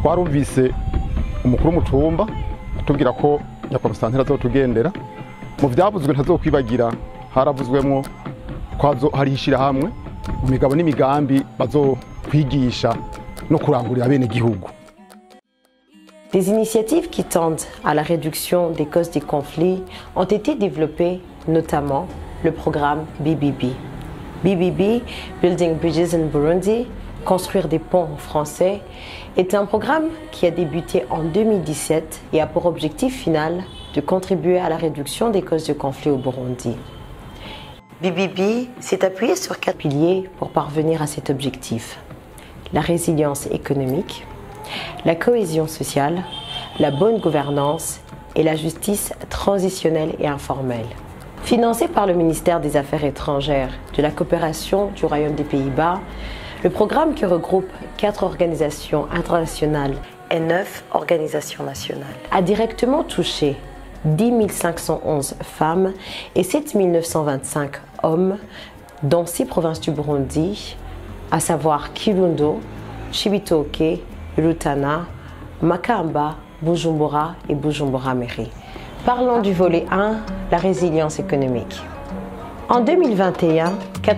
twarumvise umukuru w'umutumba atubwira ko nyakonstantine azotugendera mu vyavuzwe ntazokwibagira haravuzwemwo ko hari ishirahamwe mu migabo n'imigambi bazokwigisha no kurangurira abene gihugu. Des initiatives qui tendent à la réduction des causes des conflits ont été développées, notamment le programme BBB. BBB, Building Bridges in Burundi, Construire des ponts en français, est un programme qui a débuté en 2017 et a pour objectif final de contribuer à la réduction des causes de conflits au Burundi. BBB s'est appuyé sur 4 piliers pour parvenir à cet objectif: la résilience économique, la cohésion sociale, la bonne gouvernance et la justice transitionnelle et informelle. Financé par le ministère des Affaires étrangères, de la coopération du Royaume des Pays-Bas, le programme qui regroupe 4 organisations internationales et 9 organisations nationales a directement touché 10 511 femmes et 7 925 hommes dans 6 provinces du Burundi, à savoir Kirundo, Cibitoke, Rutana, Makamba, Bujumbura et Bujumbura-Mairie. Parlons du volet 1, la résilience économique. En 2021,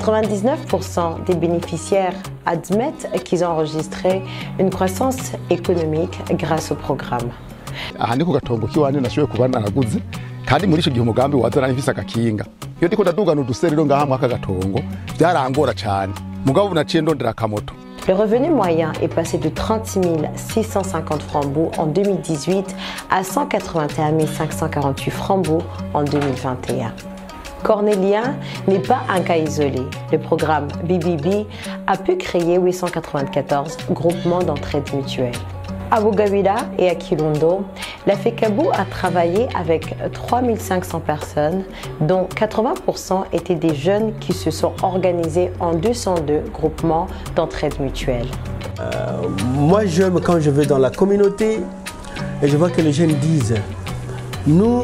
99% des bénéficiaires admettent qu'ils ont enregistré une croissance économique grâce au programme. Aha ni ku gatongo kiwanje nashoboye kuba naraguze kandi muri ico gihe umugambi wazana ifise agakinga. Iyo ndiko ndadugana uduserero ngaha mwaka gatongo byarangora cyane. Mugabo ubu naciye ndondera akamoto. Le revenu moyen est passé de 36 650 francs BOU en 2018 à 181 548 francs BOU en 2021. Cornélien n'est pas un cas isolé. Le programme BBB a pu créer 894 groupements d'entraide mutuelle. À Bugabira et à Kirundo, la FECABU a travaillé avec 3500 personnes, dont 80% étaient des jeunes qui se sont organisés en 202 groupements d'entraide mutuelle. Moi, j'aime quand je vais dans la communauté et je vois que les jeunes disent nous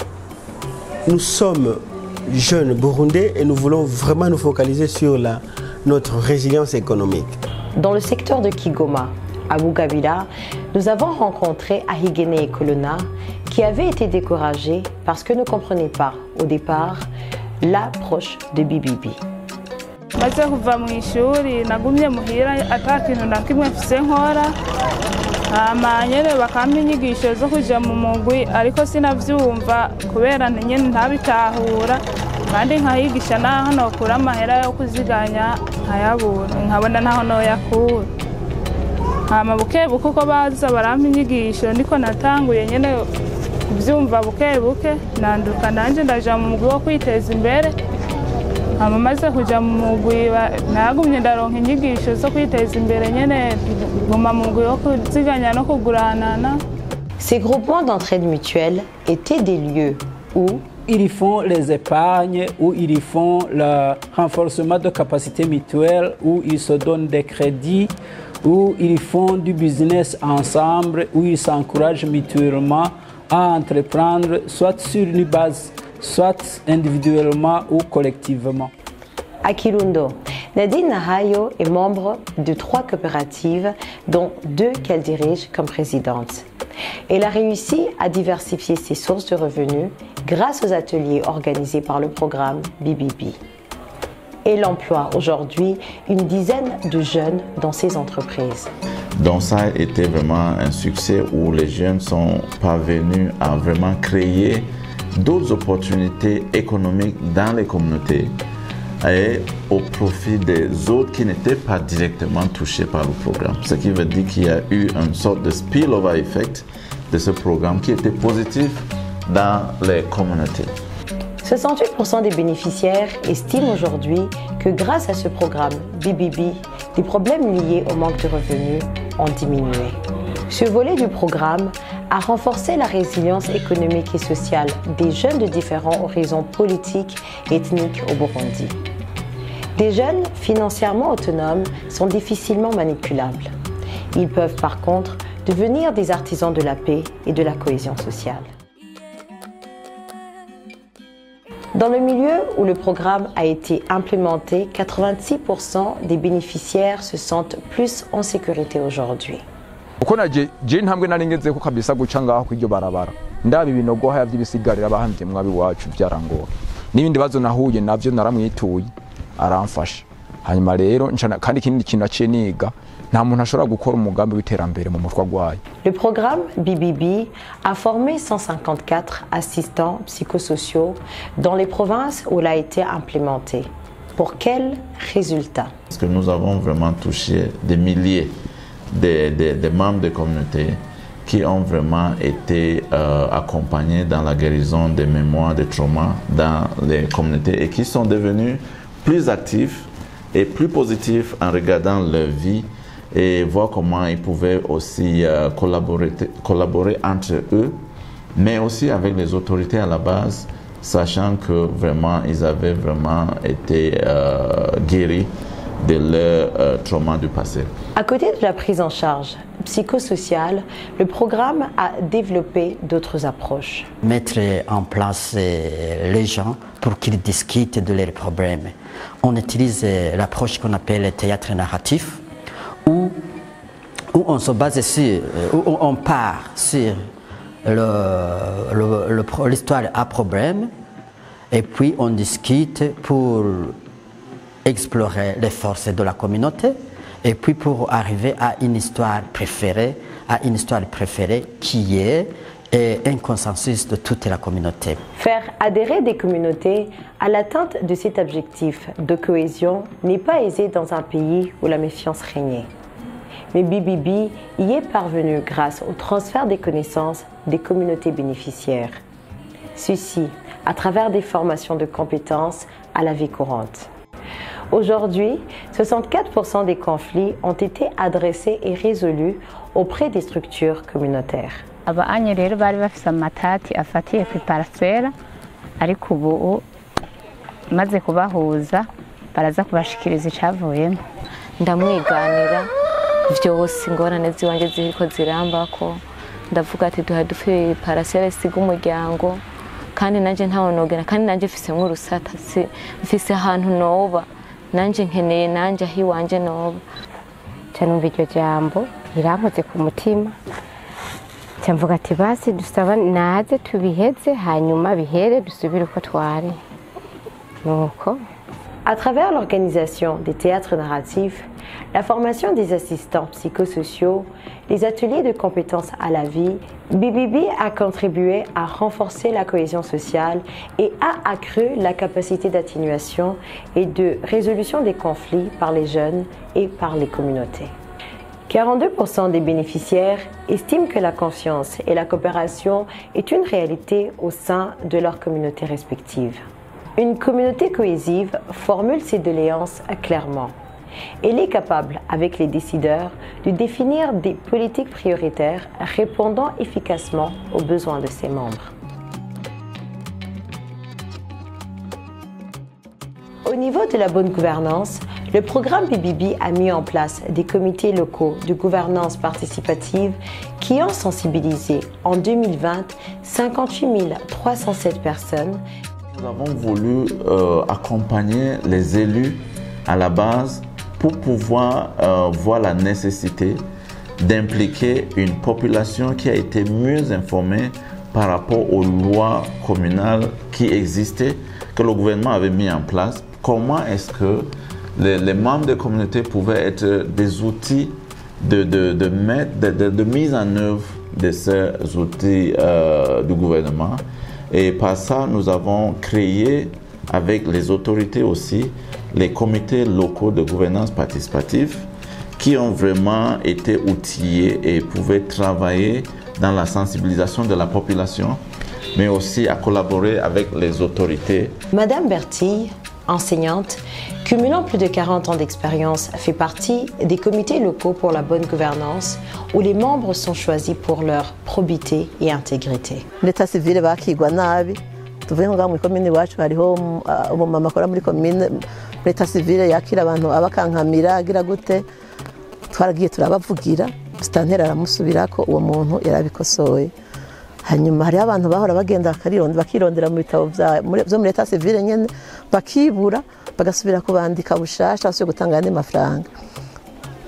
sommes jeunes burundais et nous voulons vraiment nous focaliser sur notre résilience économique. Dans le secteur de Kigoma, à Bugabira, nous avons rencontré Ahigene et Kolona qui avaient été découragés parce que ne comprenaient pas au départ l'approche de BBB. Maze kuva mu ishuri nagumye muhira atakintu nakimwe mfise nkora amanyere bakampa inyigisho zo kuja mu mugwi ariko sinavyumva kubera nyene ntabitahura kandi nkahigisha naho nokura amahera yo kuziganya nkayabura nkabona naho noyakura. Hama bukebuke uko baza barampa inyigisho niko natanguye nyene kuvyumva bukebuke nanduka nanje ndaja mu mugwi wo kwiteza imbere. Hama maze kuja mu mugwi nagumye ndaronka inyigisho zo kwiteza imbere nyene guma mu mugwi wo kuziganya no kuguranana. Ces groupements d'entraide mutuelle étaient des lieux où ils font les épargnes, où ils font le renforcement de capacités mutuelles, où ils se donnent des crédits, où ils font du business ensemble, où ils s'encouragent mutuellement à entreprendre, soit sur une base, soit individuellement ou collectivement. À Kirundo, Nadine Nahayo est membre de 3 coopératives, dont 2 qu'elle dirige comme présidente. Elle a réussi à diversifier ses sources de revenus grâce aux ateliers organisés par le programme BBB. Elle emploie aujourd'hui une dizaine de jeunes dans ses entreprises. Donc ça a été vraiment un succès où les jeunes sont parvenus à vraiment créer d'autres opportunités économiques dans les communautés et au profit des autres qui n'étaient pas directement touchés par le programme. Ce qui veut dire qu'il y a eu une sorte de spillover effect de ce programme qui était positif dans les communautés. 68% des bénéficiaires estiment aujourd'hui que grâce à ce programme BBB, les problèmes liés au manque de revenus ont diminué. Ce volet du programme a renforcé la résilience économique et sociale des jeunes de différents horizons politiques et ethniques au Burundi. Des jeunes financièrement autonomes sont difficilement manipulables. Ils peuvent par contre devenir des artisans de la paix et de la cohésion sociale. Dans le milieu où le programme a été implémenté, 86% des bénéficiaires se sentent plus en sécurité aujourd'hui. uko naje ntambwe nari ngeze ko kabisa guca ngaho kwiryo barabara ndaba ibinogo haya by'ibisigarira bahambye mwabi wacu byarangora n'ibindi bazo nahuye navyo naramwituye aramfasha hanyuma rero kandi ikindi kintu aciye niga nta muntu ashobora gukora umugambi w'iterambere mu mutwe gwayo. Le programme BBB a formé 154 assistants psychosociaux dans les provinces où il a été implémenté. Pour quels résultats? Parce que nous avons vraiment touché des milliers de membres de communautés qui ont vraiment été accompagnés dans la guérison des mémoires, des traumas dans les communautés et qui sont devenus plus actifs et plus positifs en regardant leur vie et voir comment ils pouvaient aussi collaborer entre eux, mais aussi avec les autorités à la base, sachant que vraiment ils avaient vraiment été guéris de leur trauma du passé. À côté de la prise en charge psychosociale, le programme a développé d'autres approches. Mettre en place les gens pour qu'ils discutent de leurs problèmes. On utilise l'approche qu'on appelle le théâtre narratif, où on se base sur, où on part sur l'histoire à problème, et puis on discute pour explorer les forces de la communauté, et puis pour arriver à une histoire préférée, qui est un consensus de toute la communauté. Faire adhérer des communautés à l'atteinte de cet objectif de cohésion n'est pas aisé dans un pays où la méfiance régnait. Mais BBB y est parvenu grâce au transfert des connaissances des communautés bénéficiaires. Ceci à travers des formations de compétences à la vie courante. Aujourd'hui, 64% des conflits ont été adressés et résolus auprès des structures communautaires. Abanye rero bari bafise amatati afatiye ku parcelle ariko ubu maze kubahuza baraza kubashikiriza icavuyemo ndamwiganira vyose ingorane ziwanje ziriko zirambako ndavuga ati duha dufe parcelle siga umuryango kandi nanje ntawonogera kandi nanje mfisemwe urusata mfise ahantu noba nanje nkeneye nanje ahi wanje noba canumva iryo jambo rirankoze ku mutima cyamvuga ati basi dusaba naze tubiheze hanyuma bihere dusubire uko twari nuko. À travers l'organisation des théâtres narratifs, la formation des assistants psychosociaux, les ateliers de compétences à la vie, BBB a contribué à renforcer la cohésion sociale et a accru la capacité d'atténuation et de résolution des conflits par les jeunes et par les communautés. 42% des bénéficiaires estiment que la confiance et la coopération est une réalité au sein de leur communauté respective. Une communauté cohésive formule ses doléances clairement. Elle est capable, avec les décideurs, de définir des politiques prioritaires répondant efficacement aux besoins de ses membres. Au niveau de la bonne gouvernance, le programme BBB a mis en place des comités locaux de gouvernance participative qui ont sensibilisé en 2020 58 307 personnes. Nous avons voulu accompagner les élus à la base pour pouvoir voir la nécessité d'impliquer une population qui a été mieux informée par rapport aux lois communales qui existaient, que le gouvernement avait mis en place. Comment est-ce que les membres de communauté pouvaient être des outils de mise en œuvre de ces outils du gouvernement. Et par ça, nous avons créé, avec les autorités aussi, les comités locaux de gouvernance participative qui ont vraiment été outillés et pouvaient travailler dans la sensibilisation de la population, mais aussi à collaborer avec les autorités. Madame Bertille, enseignante, cumulant plus de 40 ans d'expérience, fait partie des comités locaux pour la bonne gouvernance où les membres sont choisis pour leur probité et intégrité. L'état civil bakigwa nabi tuvuye ngo mu commune wacu hariho umumama akora muri commune l'état civil yakira abantu abakankamira agira gute twaragiye turabavugira stantera aramusubirako uwo muntu yarabikosoye. Hanyuma hari abantu bahora bagenda bakirondera mu bitabo byo muri l'état civil nyene bakibura bagasubira kubandika bushasha byo gutanga andi mafaranga.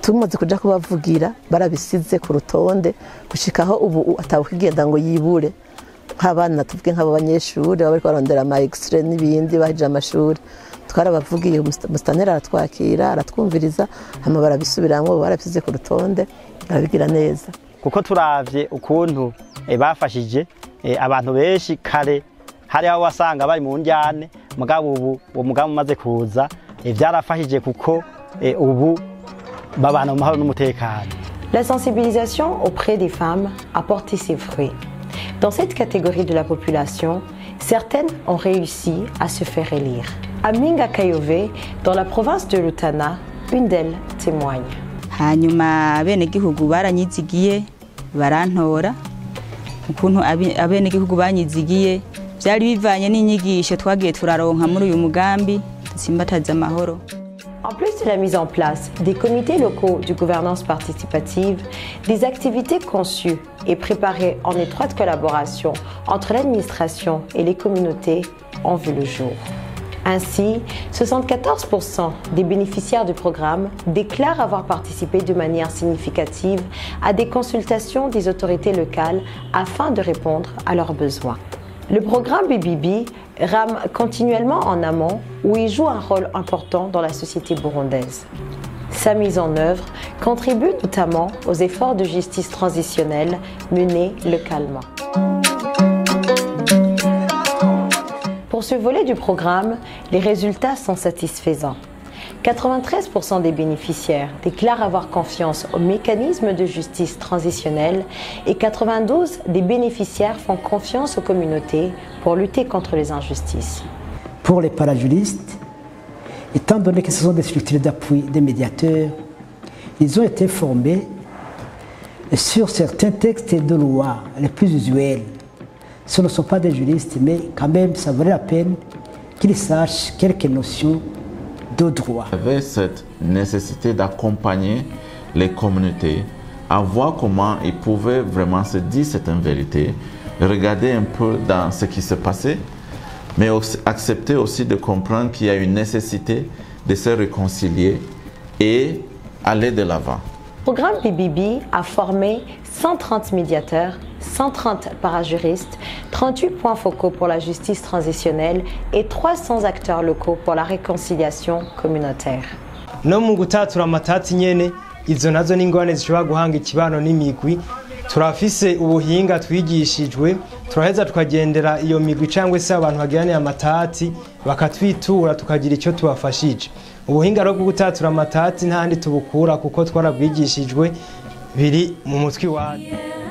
tumaze kuja kubavugira barabisize ku rutonde gushikaho ubu atawukigenda ngo yibure nk'abana tuvuge nk'abo banyeshuri baba bariko barondera ama extrait n'ibindi baje amashuri twarabavugiye umustanera aratwakira aratwumviriza hama barabisubiramwo barabisize ku rutonde barabigira neza kuko turavye ukuntu bafashije abantu benshi kare hari aho wasanga bari mu njyane mugabo ubu uwo mugambi umaze kuza byarafashije kuko ubu babana mu mahoro n'umutekano. La sensibilisation auprès des femmes a porté ses fruits. Dans cette catégorie de la population, certaines ont réussi à se faire élire. À Minga Kayove, dans la province de Rutana, une d'elles témoigne. Hanyuma abenegihugu baranyizigiye barantora ukuntu abenegihugu banyizigiye byari bivanye n'inyigisho twagiye turaronka muri uyu mugambi dusimbataza amahoro. En plus de la mise en place des comités locaux de gouvernance participative, des activités conçues et préparées en étroite collaboration entre l'administration et les communautés ont vu le jour. Ainsi, 74% des bénéficiaires du programme déclarent avoir participé de manière significative à des consultations des autorités locales afin de répondre à leurs besoins. Le programme BBB rame continuellement en amont où il joue un rôle important dans la société burundaise. Sa mise en œuvre contribue notamment aux efforts de justice transitionnelle menés localement. Pour ce volet du programme, les résultats sont satisfaisants. 93% des bénéficiaires déclarent avoir confiance aux mécanismes de justice transitionnelle et 92% des bénéficiaires font confiance aux communautés pour lutter contre les injustices. Pour les parajuristes, étant donné que ce sont des structures d'appui des médiateurs, ils ont été formés sur certains textes de loi les plus usuels. Ce ne sont pas des juristes, mais quand même, ça valait la peine qu'ils sachent quelques notions de droit. Il y avait cette nécessité d'accompagner les communautés à voir comment ils pouvaient vraiment se dire certaines vérités, regarder un peu dans ce qui se passait, mais aussi accepter aussi de comprendre qu'il y a une nécessité de se réconcilier et aller de l'avant. Le programme BBB a formé 130 médiateurs, 130 parajuristes, 38 points focaux pour la justice transitionnelle et 300 acteurs locaux pour la réconciliation communautaire. No mu gutatura amatati nyene izo nazo n'ingwane zishobora guhanga ikibano n'imigwi turafise ubuhinga twigishijwe turaheza tukagendera iyo migwi cyangwa se abantu bagiraniye amatati bakatwitura tukagira icyo tubafashije. Ubuhinga rwo gutatura amatati ntandi tubukura kuko twarabwigishijwe biri mu mutwi wacu.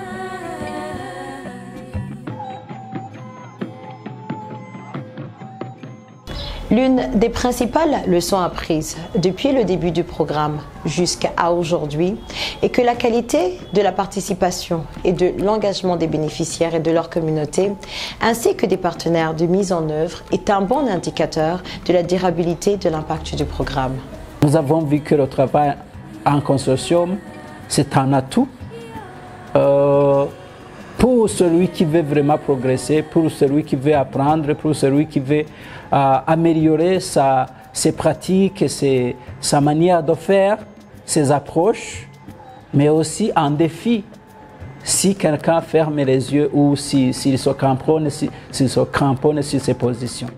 L'une des principales leçons apprises depuis le début du programme jusqu'à aujourd'hui est que la qualité de la participation et de l'engagement des bénéficiaires et de leur communauté, ainsi que des partenaires de mise en œuvre, est un bon indicateur de la durabilité de l'impact du programme. Nous avons vu que le travail en consortium, c'est un atout pour celui qui veut vraiment progresser, pour celui qui veut apprendre, pour celui qui veut améliorer ses pratiques, sa manière de faire, ses approches, mais aussi un défi si quelqu'un ferme les yeux ou s'il se cramponne sur ses positions.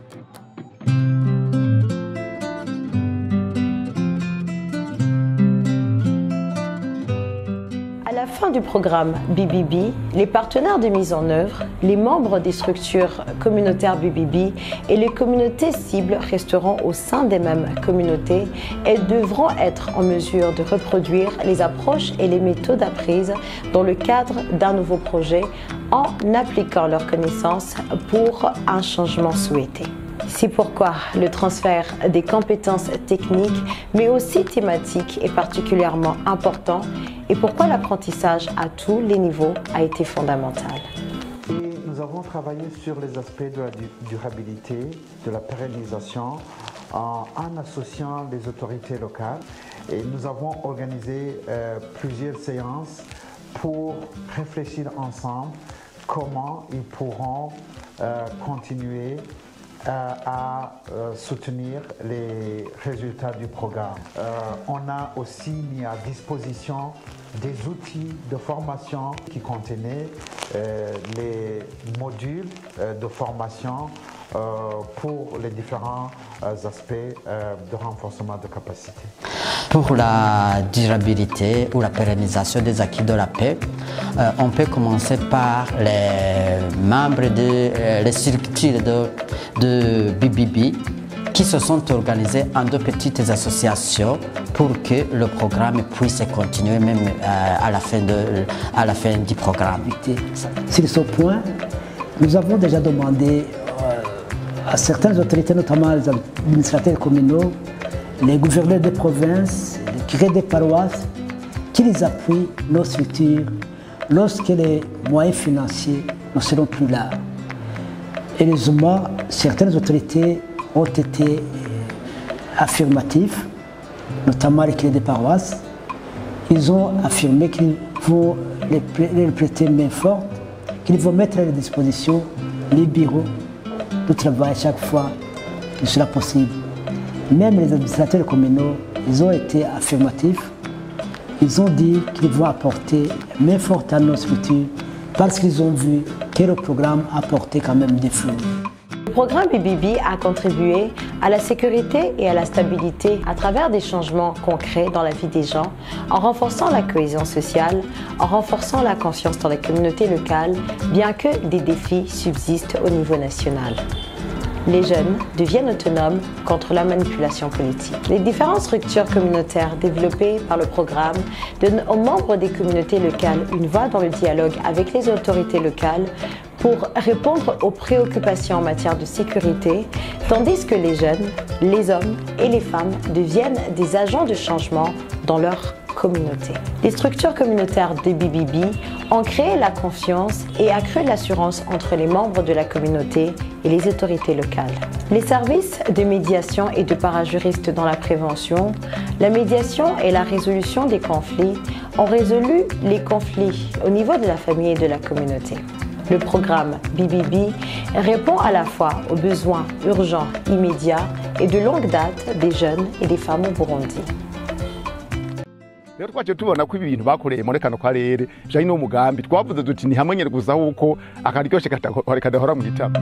À la fin du programme BBB, les partenaires de mise en œuvre, les membres des structures communautaires BBB et les communautés cibles resteront au sein des mêmes communautés et devront être en mesure de reproduire les approches et les méthodes apprises dans le cadre d'un nouveau projet en appliquant leurs connaissances pour un changement souhaité. C'est pourquoi le transfert des compétences techniques, mais aussi thématiques, est particulièrement important et pourquoi l'apprentissage à tous les niveaux a été fondamental. Nous avons travaillé sur les aspects de la durabilité, de la pérennisation, en associant les autorités locales. Et nous avons organisé plusieurs séances pour réfléchir ensemble comment ils pourront continuer à soutenir les résultats du programme. On a aussi mis à disposition des outils de formation qui contenaient les modules de formation pour les différents aspects de renforcement de capacité. Pour la durabilité ou la pérennisation des acquis de la paix, on peut commencer par les membres les structures de BBB qui se sont organisés en deux petites associations pour que le programme puisse continuer même à la fin du programme. Sur ce point, nous avons déjà demandé à certaines autorités, notamment les administrateurs communaux, les gouverneurs des provinces, les curés des paroisses, qu'ils appuient nos structures lorsque les moyens financiers ne seront plus là. Heureusement, certaines autorités ont été affirmatifs, notamment les curés des paroisses. Ils ont affirmé qu'ils vont les prêter main forte, qu'ils vont mettre à leur disposition les bureaux de travail chaque fois que cela possible. Même les administrateurs communaux, ils ont été affirmatifs. Ils ont dit qu'ils vont apporter main forte à nos structures parce qu'ils ont vu que le programme apportait quand même des fruits. Le programme BBB a contribué à la sécurité et à la stabilité à travers des changements concrets dans la vie des gens, en renforçant la cohésion sociale, en renforçant la conscience dans les communautés locales, bien que des défis subsistent au niveau national. Les jeunes deviennent autonomes contre la manipulation politique. Les différentes structures communautaires développées par le programme donnent aux membres des communautés locales une voix dans le dialogue avec les autorités locales pour répondre aux préoccupations en matière de sécurité, tandis que les jeunes, les hommes et les femmes deviennent des agents de changement dans leur communauté. Les structures communautaires de BBB ont créé la confiance et accru l'assurance entre les membres de la communauté et les autorités locales. Les services de médiation et de parajuristes dans la prévention, la médiation et la résolution des conflits ont résolu les conflits au niveau de la famille et de la communauté. Le programme BBB répond à la fois aux besoins urgents, immédiats et de longue date des jeunes et des femmes au Burundi. rero twaje tubona ko ibintu bakoreye muri kano karere janye no mugambi twavuze duti ni hamwe nyere gusa uko akaryoshe kadahora mu gitabo.